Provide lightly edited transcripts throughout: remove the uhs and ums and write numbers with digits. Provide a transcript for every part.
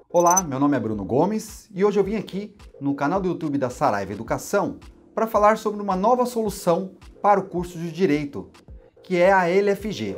Olá, meu nome é Bruno Gomes e hoje eu vim aqui no canal do YouTube da Saraiva Educação para falar sobre uma nova solução para o curso de Direito, que é a LFG.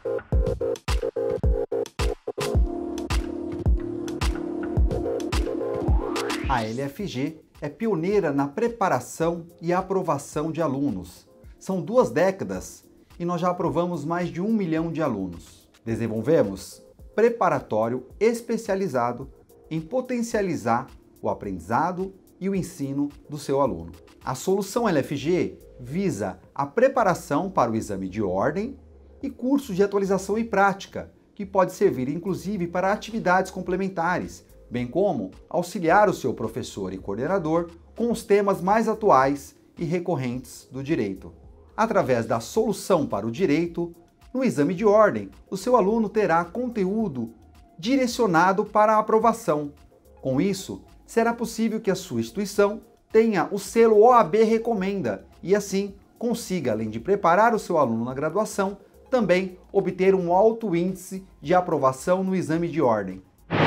A LFG é pioneira na preparação e aprovação de alunos. São 2 décadas e nós já aprovamos mais de 1 milhão de alunos. Desenvolvemos preparatório especializado em potencializar o aprendizado e o ensino do seu aluno. A solução LFG visa a preparação para o exame de ordem e cursos de atualização e prática, que pode servir inclusive para atividades complementares, bem como auxiliar o seu professor e coordenador com os temas mais atuais e recorrentes do direito. Através da solução para o direito, no exame de ordem, o seu aluno terá conteúdo direcionado para a aprovação. Com isso, será possível que a sua instituição tenha o selo OAB Recomenda e assim consiga, além de preparar o seu aluno na graduação, também obter um alto índice de aprovação no exame de ordem.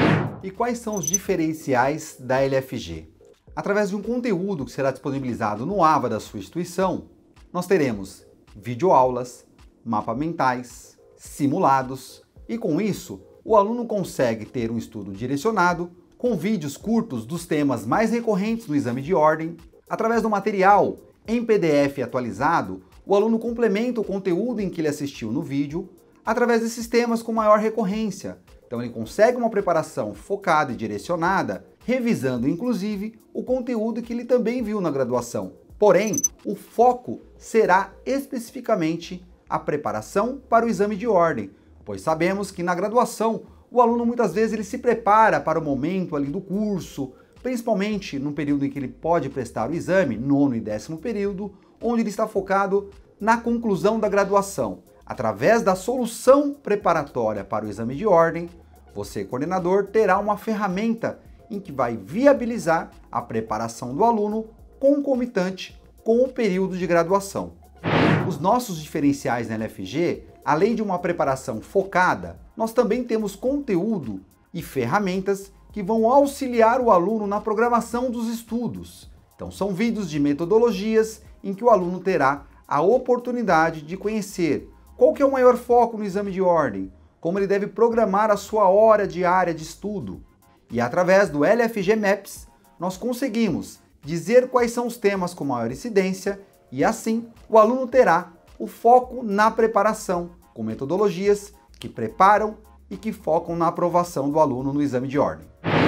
E quais são os diferenciais da LFG? Através de um conteúdo que será disponibilizado no AVA da sua instituição, nós teremos videoaulas, mapas mentais, simulados e com isso o aluno consegue ter um estudo direcionado com vídeos curtos dos temas mais recorrentes no exame de ordem. Através do material em PDF atualizado, o aluno complementa o conteúdo em que ele assistiu no vídeo através desses temas com maior recorrência. Então ele consegue uma preparação focada e direcionada, revisando inclusive o conteúdo que ele também viu na graduação. Porém, o foco será especificamente a preparação para o exame de ordem, pois sabemos que na graduação o aluno muitas vezes ele se prepara para o momento ali do curso, principalmente no período em que ele pode prestar o exame, 9º e 10º período, onde ele está focado na conclusão da graduação. Através da solução preparatória para o exame de ordem, você, coordenador, terá uma ferramenta em que vai viabilizar a preparação do aluno concomitante com o período de graduação. Os nossos diferenciais na LFG, além de uma preparação focada, nós também temos conteúdo e ferramentas que vão auxiliar o aluno na programação dos estudos. Então são vídeos de metodologias em que o aluno terá a oportunidade de conhecer qual que é o maior foco no exame de ordem, como ele deve programar a sua hora diária de estudo. E através do LFG Maps, nós conseguimos dizer quais são os temas com maior incidência e assim o aluno terá o foco na preparação, com metodologias que preparam e que focam na aprovação do aluno no exame de ordem.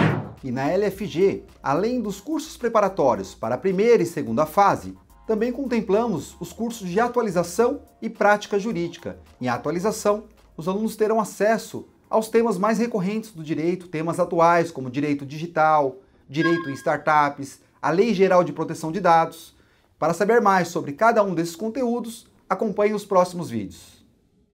E na LFG, além dos cursos preparatórios para a primeira e segunda fase, também contemplamos os cursos de atualização e prática jurídica. Em atualização, os alunos terão acesso aos temas mais recorrentes do direito, temas atuais como direito digital, direito em startups, a Lei Geral de Proteção de Dados. Para saber mais sobre cada um desses conteúdos, acompanhe os próximos vídeos.